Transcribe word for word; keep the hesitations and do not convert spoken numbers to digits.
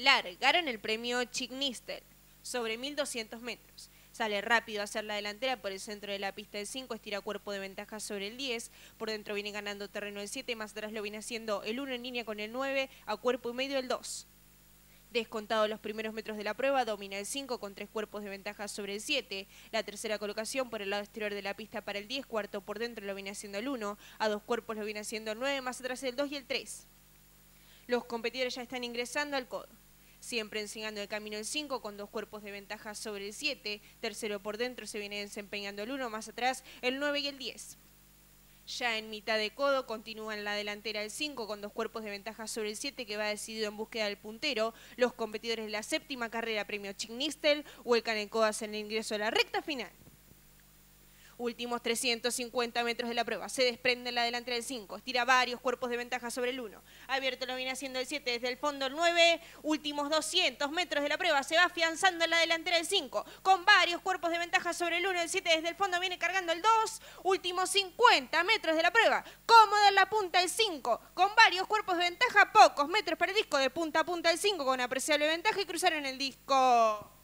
Largaron el premio Chignister sobre mil doscientos metros. Sale rápido a hacer la delantera por el centro de la pista del cinco, estira cuerpo de ventaja sobre el diez, por dentro viene ganando terreno el siete, más atrás lo viene haciendo el uno en línea con el nueve, a cuerpo y medio el dos. Descontado los primeros metros de la prueba, domina el cinco con tres cuerpos de ventaja sobre el siete. La tercera colocación por el lado exterior de la pista para el diez, cuarto por dentro lo viene haciendo el uno, a dos cuerpos lo viene haciendo el nueve, más atrás el dos y el tres. Los competidores ya están ingresando al codo. Siempre enseñando el camino el cinco con dos cuerpos de ventaja sobre el siete. Tercero por dentro se viene desempeñando el uno, más atrás el nueve y el diez. Ya en mitad de codo continúa en la delantera el cinco con dos cuerpos de ventaja sobre el siete que va decidido en búsqueda del puntero. Los competidores de la séptima carrera premio Chignister vuelcan el codo hacia el ingreso a la recta final. Últimos trescientos cincuenta metros de la prueba. Se desprende la delantera del cinco. Estira varios cuerpos de ventaja sobre el uno. Abierto lo viene haciendo el siete desde el fondo el nueve. Últimos doscientos metros de la prueba. Se va afianzando en la delantera del cinco. Con varios cuerpos de ventaja sobre el uno. El siete desde el fondo viene cargando el dos. Últimos cincuenta metros de la prueba. Cómoda en la punta el cinco. Con varios cuerpos de ventaja. Pocos metros para el disco. De punta a punta el cinco con apreciable ventaja y cruzaron el disco.